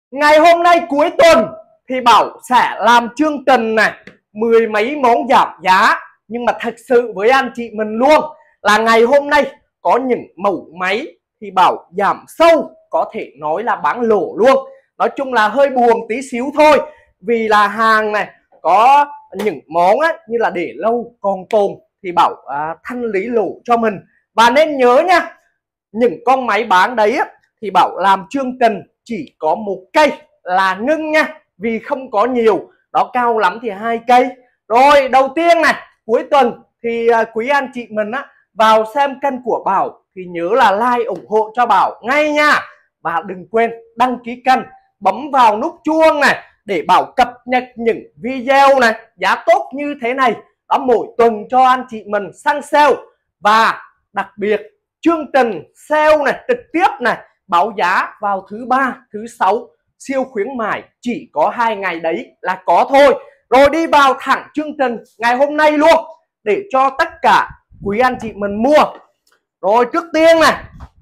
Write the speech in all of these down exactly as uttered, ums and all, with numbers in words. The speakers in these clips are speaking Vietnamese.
Ngày hôm nay cuối tuần thì Bảo sẽ làm chương trình này, mười mấy món giảm giá. Nhưng mà thật sự với anh chị mình luôn là ngày hôm nay có những mẫu máy thì Bảo giảm sâu, có thể nói là bán lỗ luôn. Nói chung là hơi buồn tí xíu thôi, vì là hàng này có những món á, như là để lâu còn tồn thì Bảo à, thanh lý lỗ cho mình. Và nên nhớ nha, những con máy bán đấy á, thì Bảo làm chương trình chỉ có một cây là ngưng nha, vì không có nhiều, đó cao lắm thì hai cây. Rồi đầu tiên này, cuối tuần thì quý anh chị mình á vào xem kênh của Bảo thì nhớ là like ủng hộ cho Bảo ngay nha. Và đừng quên đăng ký kênh, bấm vào nút chuông này để Bảo cập nhật những video này giá tốt như thế này đó mỗi tuần cho anh chị mình săn sale. Và đặc biệt chương trình sale này trực tiếp này báo giá vào thứ ba, thứ sáu, siêu khuyến mại chỉ có hai ngày đấy là có thôi. Rồi đi vào thẳng chương trình ngày hôm nay luôn để cho tất cả quý anh chị mình mua. Rồi trước tiên này,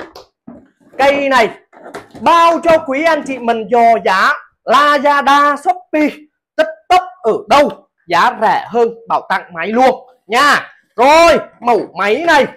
cây này bao cho quý anh chị mình dò giá Lazada, Shopee, TikTok ở đâu giá rẻ hơn Bảo tặng máy luôn nha. Rồi mẫu máy này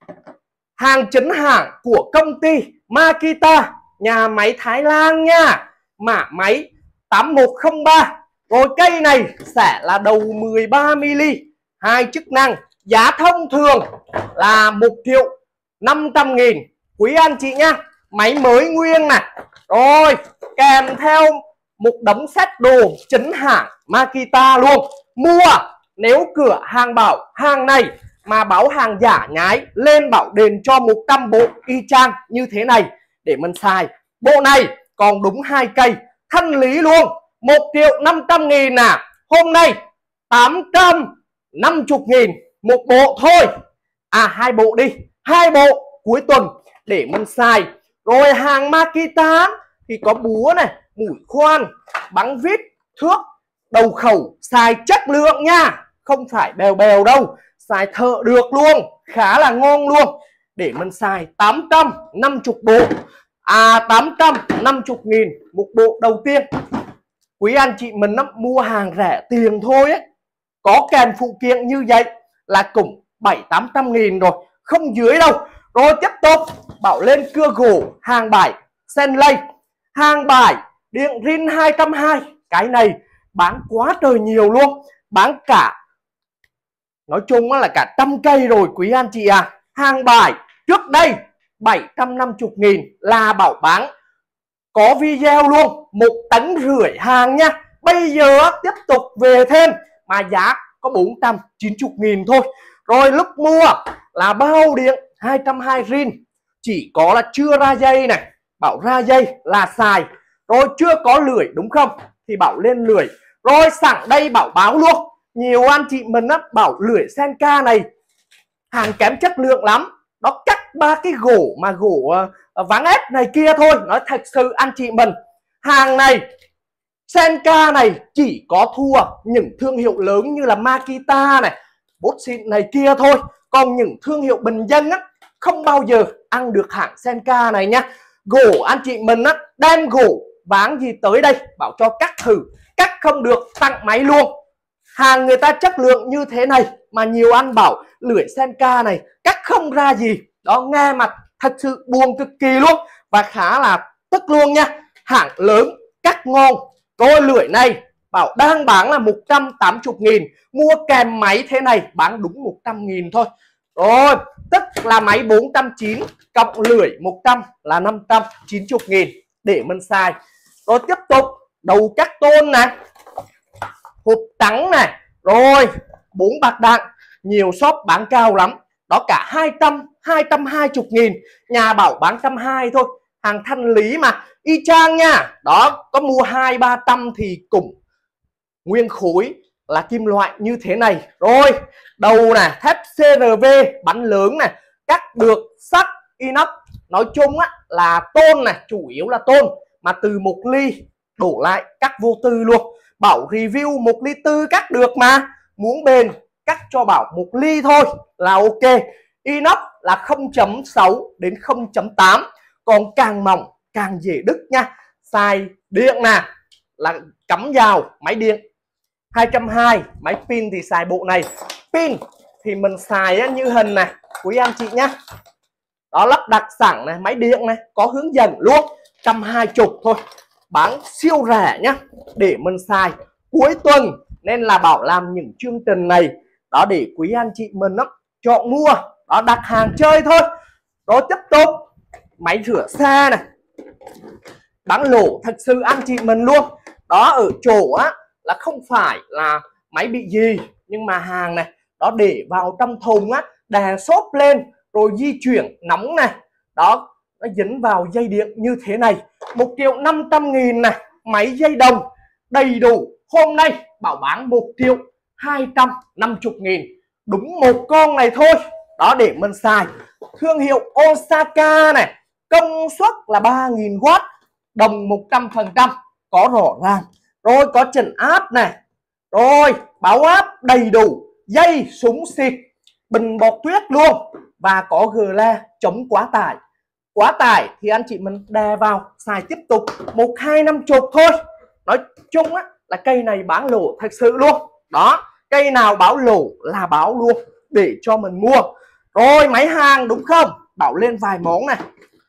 hàng chính hãng của công ty Makita, nhà máy Thái Lan nha, mã máy tám một không ba. Rồi cây này sẽ là đầu mười ba mi-li, hai chức năng, giá thông thường là một triệu năm trăm nghìn quý anh chị nha. Máy mới nguyên này, rồi kèm theo một đống set đồ chính hãng Makita luôn. Mua nếu cửa hàng Bảo hàng này mà báo hàng giả nhái lên Bảo đền cho một trăm bộ y chang như thế này để mình xài. Bộ này còn đúng hai cây thanh lý luôn, một triệu năm trăm nghìn à. Hôm nay tám trăm năm mươi nghìn một bộ thôi. À hai bộ đi, hai bộ cuối tuần để mình xài. Rồi hàng Makita thì có búa này, mũi khoan, bắn vít, thước, đầu khẩu, xài chất lượng nha, không phải bèo bèo đâu, xài thợ được luôn, khá là ngon luôn. Để mình xài tám trăm năm mươi bộ, à tám trăm năm mươi nghìn một bộ đầu tiên. Quý anh chị mình mua hàng rẻ tiền thôi ấy, có kèm phụ kiện như vậy là cũng bảy tám trăm nghìn rồi, không dưới đâu. Rồi tiếp tục Bảo lên cưa gỗ hàng bài Senlay, hàng bài điện rin hai trăm hai mươi. Cái này bán quá trời nhiều luôn, bán cả, nói chung là cả trăm cây rồi quý anh chị à. Hàng bài trước đây bảy trăm năm mươi nghìn là Bảo bán có video luôn, một tấn rưỡi hàng nha. Bây giờ tiếp tục về thêm mà giá có bốn trăm chín mươi nghìn thôi. Rồi lúc mua là bao điện hai trăm hai mươi rin, chỉ có là chưa ra dây này, Bảo ra dây là xài. Rồi chưa có lưỡi đúng không thì Bảo lên lưỡi. Rồi sẵn đây Bảo báo luôn, nhiều anh chị mình á bảo lưỡi Senka này hàng kém chất lượng lắm, nó cắt ba cái gỗ mà gỗ uh, ván ép này kia thôi. Nói thật sự anh chị mình, hàng này Senka này chỉ có thua những thương hiệu lớn như là Makita này, Boschin này kia thôi. Còn những thương hiệu bình dân á không bao giờ ăn được hãng Senka này nha. Gỗ anh chị mình á đem gỗ ván gì tới đây Bảo cho cắt thử, cắt không được tặng máy luôn. Hàng người ta chất lượng như thế này mà nhiều anh bảo lưỡi Senka này cắt không ra gì, đó nghe mặt thật sự buồn cực kỳ luôn và khá là tức luôn nha. Hãng lớn cắt ngon. Rồi lưỡi này Bảo đang bán là một trăm tám mươi nghìn, mua kèm máy thế này bán đúng một trăm nghìn thôi. Rồi tức là máy bốn trăm chín mươi cộng lưỡi một trăm là năm trăm chín mươi nghìn để mình xài. Rồi tiếp tục đầu cắt tôn này, hộp trắng này, rồi bốn bạc đạn, nhiều shop bán cao lắm, đó cả hai trăm, hai trăm hai mươi nghìn, nhà Bảo bán một trăm hai mươi thôi, hàng thanh lý mà y chang nha. Đó có mua hai ba trăm thì cũng nguyên khối là kim loại như thế này. Rồi đầu này thép xê rờ vê bắn lớn này, cắt được sắt inox, nói chung á là tôn này, chủ yếu là tôn mà từ một ly đổ lại cắt vô tư luôn. Bảo review một ly tư cắt được mà, muốn bền cắt cho Bảo một ly thôi là ok. Inox là không chấm sáu đến không chấm tám, còn càng mỏng càng dễ đứt nha. xài điện nè, là cắm vào máy điện hai trăm hai mươi. Máy pin thì xài bộ này. Pin thì mình xài như hình này quý anh chị nhá. Đó, lắp đặt sẵn này, máy điện này, có hướng dẫn luôn, một trăm hai mươi thôi, bán siêu rẻ nhá, để mình xài cuối tuần. Nên là bảo làm những chương trình này đó để quý anh chị mình đó, chọn mua, đó đặt hàng chơi thôi. Rồi tiếp tục máy rửa xe này, bán lỗ thật sự anh chị mình luôn. Đó, ở chỗ á là không phải là máy bị gì, nhưng mà hàng này đó để vào trong thùng á, đè xốp lên rồi di chuyển nóng này, đó nó dính vào dây điện như thế này. Một triệu năm trăm nghìn này, máy dây đồng đầy đủ. Hôm nay bảo bán một triệu hai trăm năm mươi nghìn, đúng một con này thôi. Đó, để mình xài. Thương hiệu Osaka này, công suất là ba nghìn oát, đồng một trăm phần trăm, có rõ ràng. Rồi có trần áp này, rồi báo áp đầy đủ, dây súng xịt, bình bọt tuyết luôn, và có gờ le chống quá tải. Quá tải thì anh chị mình đè vào xài tiếp tục một hai năm chục thôi. Nói chung á là cây này bán lỗ thật sự luôn. Đó, cây nào báo lỗ là báo luôn để cho mình mua. Rồi máy hàng đúng không, bảo lên vài món này,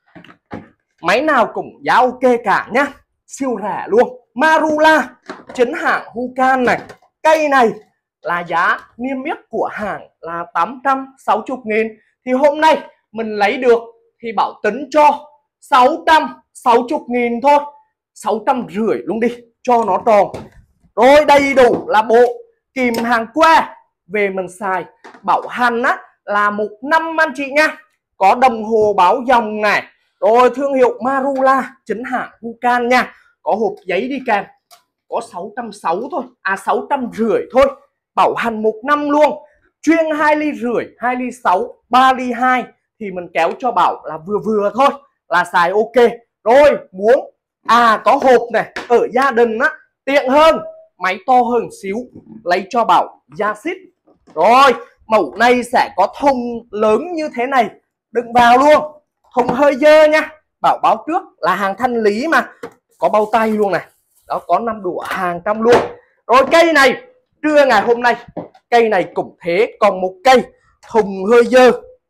máy nào cũng giá ok cả nhá, siêu rẻ luôn. Marula chính hãng Hukan này, cây này là giá niêm yết của hãng là tám trăm sáu mươi nghìn, thì hôm nay mình lấy được thì bảo tính cho sáu trăm sáu mươi nghìn thôi, sáu trăm rưỡi luôn đi cho nó tròn. Rồi đầy đủ là bộ kìm hàng que về mình xài, bảo hành á là một năm anh chị nha. Có đồng hồ báo dòng này, rồi thương hiệu Marula chính hãng Hukan nha, có hộp giấy đi kèm, có sáu trăm sáu mươi thôi, à sáu trăm rưỡi thôi, bảo hành một năm luôn. Chuyên hai ly rưỡi, hai ly sáu, ba ly hai thì mình kéo cho bảo là vừa vừa thôi, là xài ok. Rồi muốn à có hộp này, ở gia đình á tiện hơn, máy to hơn xíu, lấy cho bảo da xít. Rồi mẫu này sẽ có thùng lớn như thế này, đựng vào luôn, thùng hơi dơ nha, bảo báo trước là hàng thanh lý mà, có bao tay luôn này. Đó, có năm đũa hàng trong luôn. Rồi cây này trưa ngày hôm nay, cây này cũng thế, còn một cây thùng hơi dơ,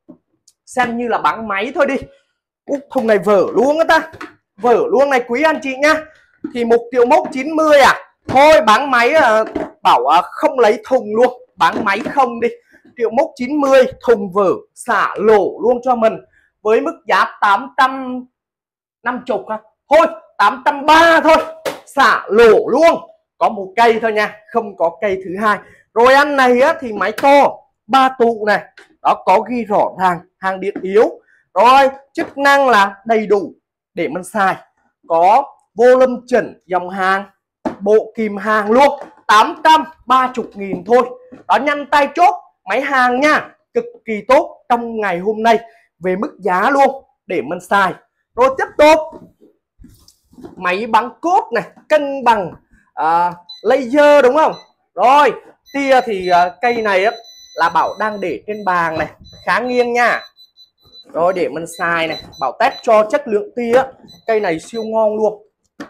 xem như là bán máy thôi đi. Úc, thùng này vỡ luôn á ta, vỡ luôn này quý anh chị nhá. Thì một triệu mốc chín mươi à, thôi bán máy à, bảo à, không lấy thùng luôn, bán máy không đi. Triệu mốc chín mươi, thùng vỡ xả lỗ luôn cho mình với mức giá tám trăm năm mươi à. Thôi tám trăm ba mươi thôi, xả lỗ luôn. Có một cây thôi nha, không có cây thứ hai. Rồi ăn này á, thì máy to ba tụ này, đó có ghi rõ ràng hàng điện yếu. Rồi chức năng là đầy đủ để mình xài, có vô lâm chỉnh dòng hàng, bộ kìm hàng luôn, tám trăm ba mươi nghìn thôi. Đó, nhanh tay chốt máy hàng nha, cực kỳ tốt trong ngày hôm nay về mức giá luôn để mình xài. Rồi tiếp tục máy bắn cốt này, cân bằng uh, laser đúng không. Rồi tia thì uh, cây này á, là bảo đang để trên bàn này, khá nghiêng nha. Rồi để mình xài này, bảo test cho chất lượng tia, cây này siêu ngon luôn,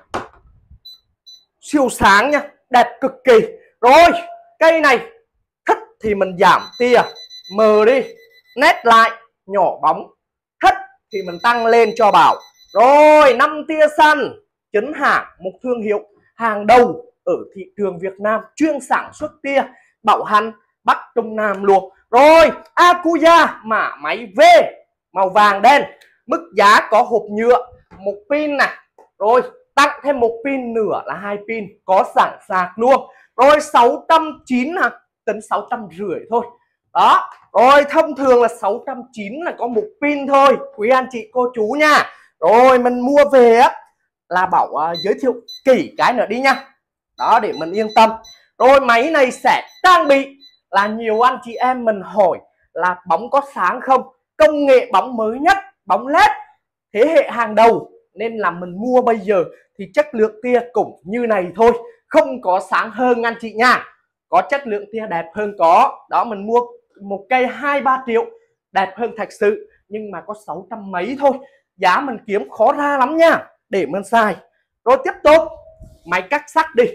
siêu sáng nha, đẹp cực kỳ. Rồi cây này thích thì mình giảm tia, mờ đi, nét lại, nhỏ bóng. Thích thì mình tăng lên cho bảo. Rồi năm tia xanh chính hãng, một thương hiệu hàng đầu ở thị trường Việt Nam, chuyên sản xuất tia, bảo hành Bắc Trung Nam luôn. Rồi Akuya mã máy V màu vàng đen, mức giá có hộp nhựa, một pin này, rồi tặng thêm một pin nữa là hai pin, có sẵn sạc luôn. Rồi sáu trăm chín mươi à, tính sáu trăm rưỡi thôi. Đó, rồi thông thường là sáu trăm chín mươi là có một pin thôi quý anh chị cô chú nha. Rồi mình mua về á là bảo uh, giới thiệu kỹ cái nữa đi nha, đó để mình yên tâm. Rồi máy này sẽ trang bị là nhiều anh chị em mình hỏi là bóng có sáng không, công nghệ bóng mới nhất, bóng led thế hệ hàng đầu, nên là mình mua bây giờ thì chất lượng tia cũng như này thôi, không có sáng hơn anh chị nha. Có chất lượng tia đẹp hơn có. Đó, mình mua một cây hai ba triệu, đẹp hơn thật sự, nhưng mà có sáu trăm mấy thôi, giá mình kiếm khó ra lắm nha để mình xài. Rồi tiếp tục máy cắt sắt đi,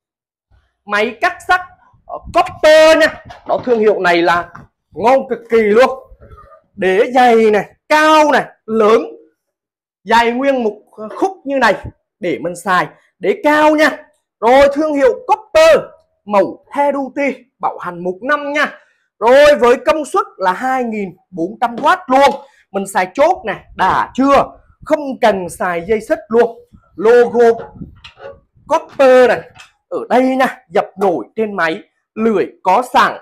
máy cắt sắt Copper nha. Đó, thương hiệu này là ngon cực kỳ luôn. Đế dày này, cao này, lớn, dày nguyên một khúc như này để mình xài. Đế cao nha. Rồi thương hiệu Copper, màu Heavy Duty, bảo hành một năm nha. Rồi với công suất là hai nghìn bốn trăm oát luôn. Mình xài chốt này, đã chưa, không cần xài dây xích luôn. Logo Copper này ở đây nha, dập nổi trên máy, lưỡi có sẵn,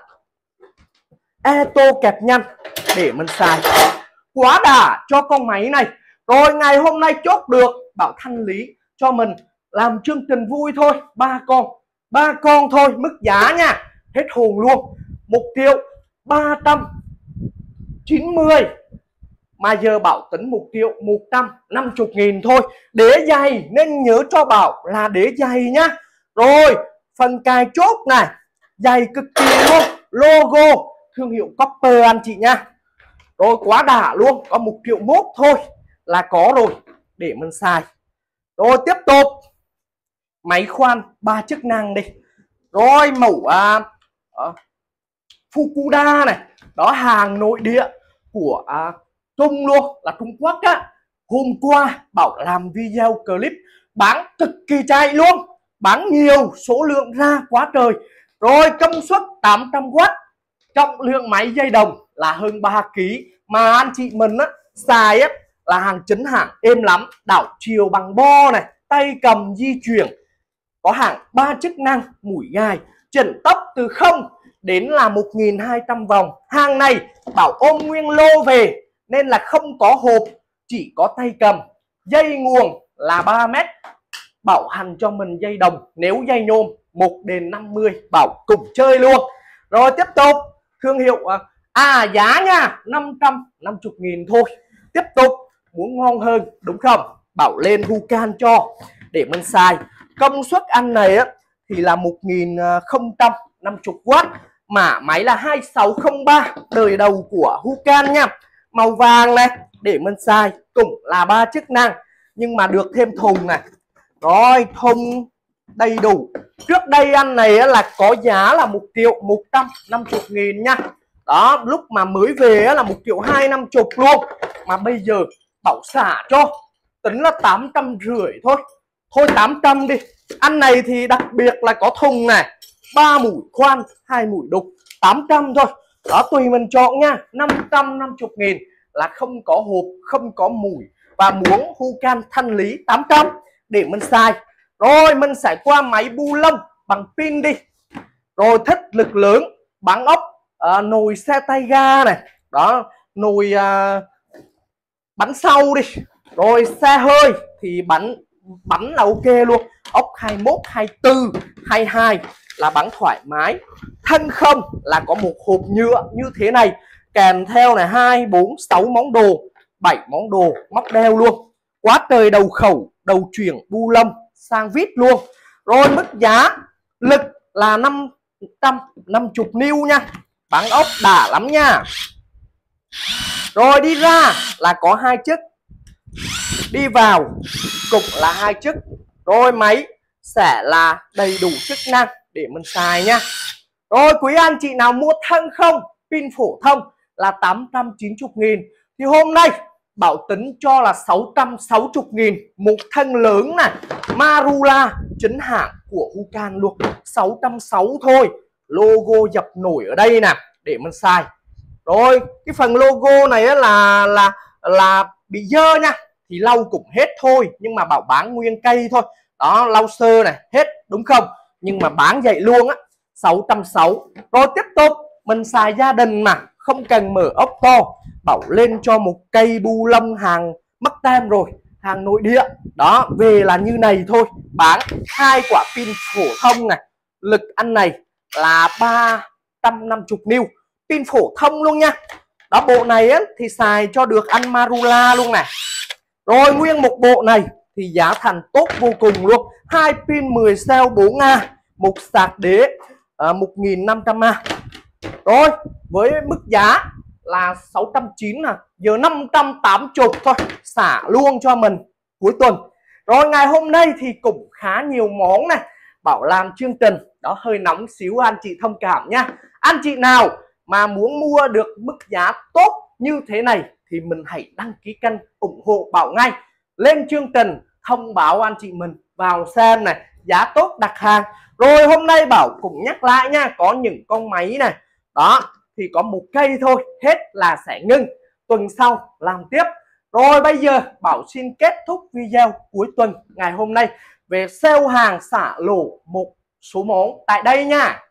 eto kẹp nhăn để mình xài. Quá đã cho con máy này. Rồi ngày hôm nay chốt được, bảo thanh lý cho mình, làm chương trình vui thôi. Ba con, ba con thôi, mức giá nha, hết hồn luôn. Một triệu ba trăm chín mươi, mà giờ Bảo tính một triệu một trăm năm mươi nghìn thôi. Đế dày nên nhớ cho Bảo là đế dày nhá. Rồi phần cài chốt này dày cực kỳ luôn, logo thương hiệu Copper anh chị nha. Rồi quá đã luôn, có một triệu mốt thôi là có rồi để mình xài. Rồi tiếp tục máy khoan ba chức năng đi. Rồi mẫu à, à, Fukuda này, đó hàng nội địa của à, Trung luôn, là Trung Quốc á. Hôm qua Bảo làm video clip bán cực kỳ chạy luôn, bán nhiều, số lượng ra quá trời. Rồi công suất tám trăm oát, trọng lượng máy dây đồng là hơn ba ki lô gam, mà anh chị mình á xài á là hàng chính hãng, êm lắm, đảo chiều bằng bo này, tay cầm di chuyển, có hàng ba chức năng, mũi gai, chuyển tốc từ không đến là một nghìn hai trăm vòng. Hàng này Bảo ôm nguyên lô về nên là không có hộp, chỉ có tay cầm. Dây nguồn là ba mét, Bảo hành cho mình dây đồng, nếu dây nhôm một đến năm mươi Bảo cùng chơi luôn. Rồi tiếp tục thương hiệu à giá nha, năm trăm năm mươi nghìn thôi. Tiếp tục muốn ngon hơn đúng không, Bảo lên Hucan cho để mình xài. Công suất ăn này á thì là một nghìn không trăm năm mươi oát, mà máy là hai sáu không ba đời đầu của Hucan nha. Màu vàng này để mình xài, cũng là ba chức năng nhưng mà được thêm thùng này. Rồi thùng đầy đủ. Trước đây ăn này là có giá là một triệu một trăm năm mươi nghìn nha. Đó, lúc mà mới về là một triệu hai năm mươi luôn, mà bây giờ Bảo xả cho tính là tám trăm rưỡi thôi. Thôi tám trăm đi. Ăn này thì đặc biệt là có thùng này, ba mũi khoan, hai mũi đục, tám trăm thôi. Đó, tùy mình chọn nha. Năm trăm năm mươi nghìn là không có hộp, không có mũi, và muốn Hucan thanh lý tám trăm để mình xài. Rồi mình sẽ qua máy bu lông bằng pin đi. Rồi thích lực lớn, bắn ốc, à, nồi xe tay ga này, đó, nồi à, bắn sau đi. Rồi xe hơi thì bắn bắn là ok luôn, ốc hai mốt, hai tư, hai hai là bắn thoải mái. Thân không là có một hộp nhựa như thế này, kèm theo này hai, bốn, sáu món đồ, bảy món đồ, móc đeo luôn. Quá trời đầu khẩu, đầu chuyển bu lông sang vít luôn. Rồi mức giá lực là năm trăm năm mươi niu nha, bắn ốc đã lắm nha. Rồi đi ra là có hai chiếc, đi vào cũng là hai chiếc. Rồi máy sẽ là đầy đủ chức năng để mình xài nha. Rồi quý anh chị nào mua thân không, pin phổ thông là tám trăm chín mươi nghìn, thì hôm nay Bảo tính cho là sáu trăm sáu mươi nghìn một thân lớn này, Marula chính hãng của Hucan luôn, sáu trăm sáu mươi thôi. Logo dập nổi ở đây nè để mình xài. Rồi cái phần logo này là là là bị dơ nha, thì lau cũng hết thôi, nhưng mà Bảo bán nguyên cây thôi. Đó, lau sơ này hết đúng không, nhưng mà bán vậy luôn á, sáu trăm sáu mươi. Rồi tiếp tục mình xài gia đình mà không cần mở ốc to, Bảo lên cho một cây bu lông hàng mắc tem rồi, hàng nội địa. Đó, về là như này thôi, bán hai quả pin phổ thông này, lực ăn này là ba trăm năm mươi niu, pin phổ thông luôn nha. Đó, bộ này á, thì xài cho được ăn Marula luôn này. Rồi nguyên một bộ này thì giá thành tốt vô cùng luôn, hai pin mười cell bốn A, một sạc đế à, một nghìn năm trăm A. Rồi với mức giá là sáu trăm chín mươi, à giờ năm trăm tám mươi thôi, xả luôn cho mình cuối tuần. Rồi ngày hôm nay thì cũng khá nhiều món này, Bảo làm chương trình đó hơi nóng xíu, anh chị thông cảm nha. Anh chị nào mà muốn mua được mức giá tốt như thế này thì mình hãy đăng ký kênh ủng hộ Bảo ngay. Lên chương trình thông báo anh chị mình vào xem này, giá tốt đặt hàng. Rồi hôm nay Bảo cũng nhắc lại nha, có những con máy này đó thì có một cây thôi, hết là sẽ ngưng, tuần sau làm tiếp. Rồi bây giờ Bảo xin kết thúc video cuối tuần ngày hôm nay về sale hàng xả lỗ một số món tại đây nha.